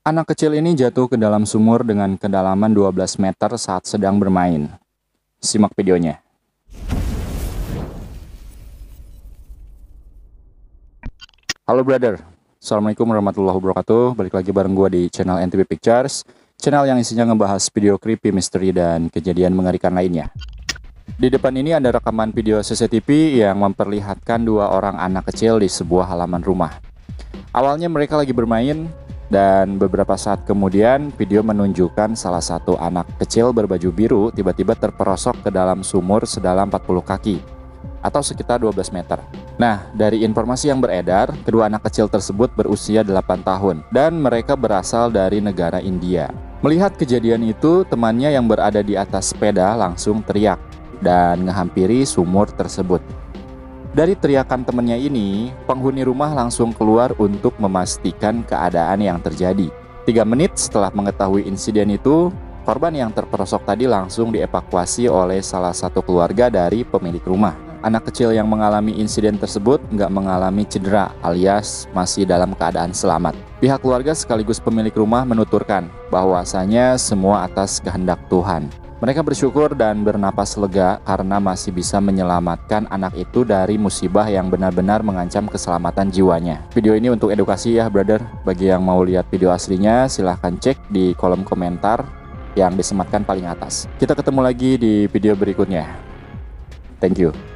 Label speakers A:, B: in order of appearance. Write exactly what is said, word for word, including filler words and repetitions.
A: Anak kecil ini jatuh ke dalam sumur dengan kedalaman dua belas meter saat sedang bermain. Simak videonya. Halo brother, Assalamualaikum warahmatullahi wabarakatuh. Balik lagi bareng gua di channel N T B Pictures, channel yang isinya ngebahas video creepy, misteri, dan kejadian mengerikan lainnya. Di depan ini ada rekaman video C C T V yang memperlihatkan dua orang anak kecil di sebuah halaman rumah. Awalnya mereka lagi bermain, dan beberapa saat kemudian video menunjukkan salah satu anak kecil berbaju biru tiba-tiba terperosok ke dalam sumur sedalam empat puluh kaki atau sekitar dua belas meter. Nah, dari informasi yang beredar, kedua anak kecil tersebut berusia delapan tahun dan mereka berasal dari negara India. Melihat kejadian itu, temannya yang berada di atas sepeda langsung teriak dan menghampiri sumur tersebut. Dari teriakan temannya ini, penghuni rumah langsung keluar untuk memastikan keadaan yang terjadi. Tiga menit setelah mengetahui insiden itu, korban yang terperosok tadi langsung dievakuasi oleh salah satu keluarga dari pemilik rumah. Anak kecil yang mengalami insiden tersebut nggak mengalami cedera alias masih dalam keadaan selamat. Pihak keluarga sekaligus pemilik rumah menuturkan bahwasanya semua atas kehendak Tuhan. Mereka bersyukur dan bernapas lega karena masih bisa menyelamatkan anak itu dari musibah yang benar-benar mengancam keselamatan jiwanya. Video ini untuk edukasi ya brother. Bagi yang mau lihat video aslinya silahkan cek di kolom komentar yang disematkan paling atas. Kita ketemu lagi di video berikutnya. Thank you.